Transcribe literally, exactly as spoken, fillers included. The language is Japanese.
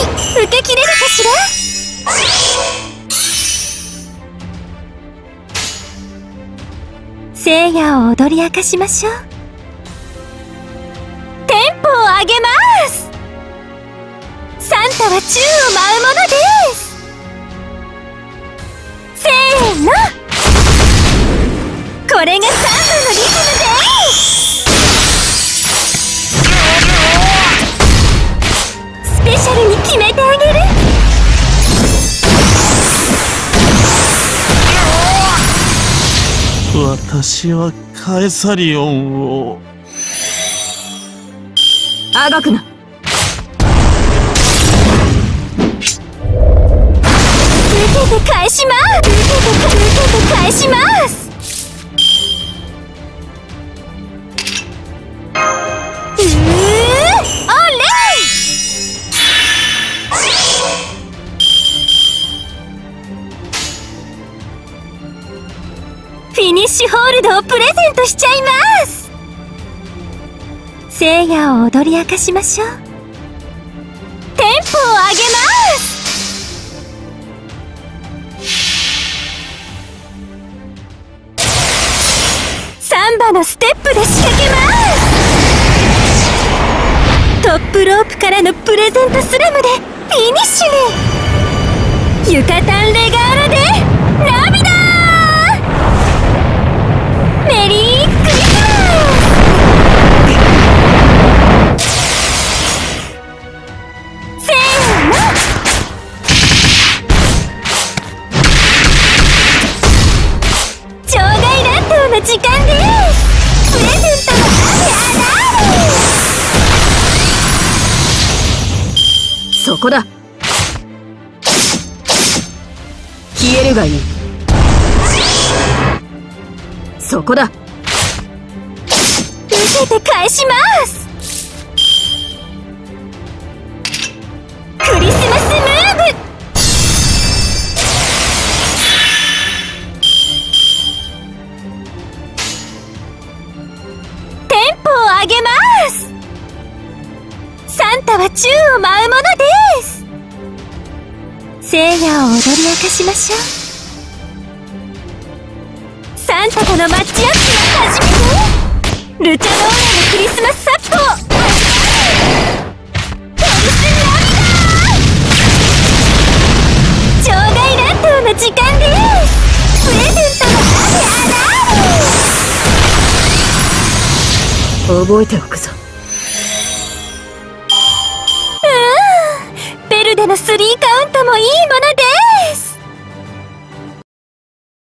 受け切れるかしら。聖夜を踊り明かしましょう。テンポを上げます。サンタは宙を舞うものです。せーの、これがサンバのリズムです。スペシャルに決めてあげる。 私はカエサリオンを。 あがくな。受けて返します。受けて受けて返します。うー、オレイ。フィニッシュホールドをプレゼントしちゃいます。聖夜を踊り明かしましょう。テンポを上げます。サンバのステップで仕掛けます。トップロープからのプレゼントスラムでフィニッシュに。ユカタンレガーラで涙。メリークリスマス。せーの、場外乱闘の時間です。プレゼントの雨あられ。そこだ。消えるがいい。そこだ。受けて返します。クリスマスムーブ。テンポを上げます。サンタは宙を舞うものです。聖夜を踊り明かしましょう。サンタとのマッチアップは初めて。ルチャドーラのクリスマスサッポー。ヘルス涙。場外乱闘の時間です。プレゼントの雨あられ。覚えておくぞ。うーん、ベルでのスリーカウントもいいものです。